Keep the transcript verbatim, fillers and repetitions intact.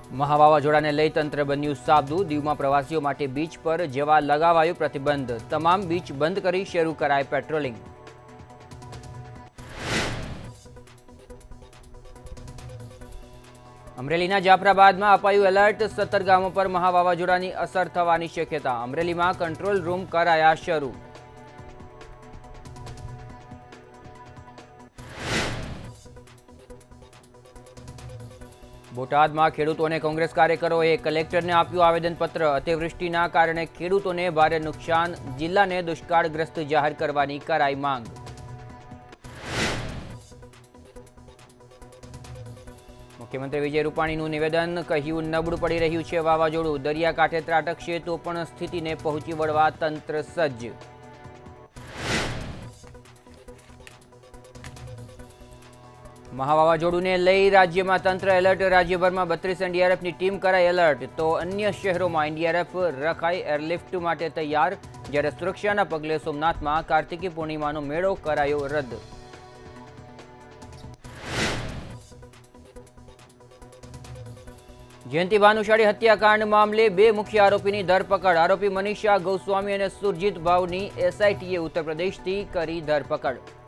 મહાવાવાઝોડાને લઈ તંત્ર બન્યું સાબદું। દીવમાં પ્રવાસીઓ માટે બીચ પર જવા લગાવાયો પ્રતિબંધ। તમામ બીચ બંધ કરી શરૂ કરાય પેટ્રોલિંગ। અમરેલીના જાફરાબાદમાં અપાયું એલર્ટ। સત્તર ગામો પર મહાવાવાઝોડાની અસર થવાની શક્યતા। અમરેલીમાં કંટ્રોલ રૂમ કરાયા શરૂ। બોટાદમાં ખેડૂતોને કોંગ્રેસ કાર્યકરોએ કલેક્ટરને આપ્યું આવેદનપત્ર। અતિવૃષ્ટિના કારણે ખેડૂતોને ભારે નુકસાન, જિલ્લાને દુષ્કાળગ્રસ્ત જાહેર કરવાની કરાઈ માંગ। મુખ્યમંત્રી વિજય રૂપાણીનું નિવેદન, કહ્યું નબળું પડી રહ્યું છે વાવાઝોડું। દરિયાકાંઠે ત્રાટકશે તો પણ સ્થિતિને પહોંચી વળવા તંત્ર સજ્જ। મહાવાવાઝોડુને લઈ રાજ્યમાં તંત્ર એલર્ટ। રાજ્યભરમાં બત્રીસ એનડીઆરએફની ટીમ કરાઈ એલર્ટ, તો અન્ય શહેરોમાં એનડીઆરએફ રખાઈ એરલિફ્ટ માટે તૈયાર। જ્યારે સુરક્ષાના પગલે સોમનાથમાં કાર્તિકી પૂર્ણિમાનો મેળો કરાયો રદ। જયંતિ ભાનુશાળી હત્યાકાંડ મામલે બે મુખ્ય આરોપીની ધરપકડ। આરોપી મનીષા ગોસ્વામી અને સુરજીત ભાવની એસઆઈટીએ ઉત્તર પ્રદેશથી કરી ધરપકડ।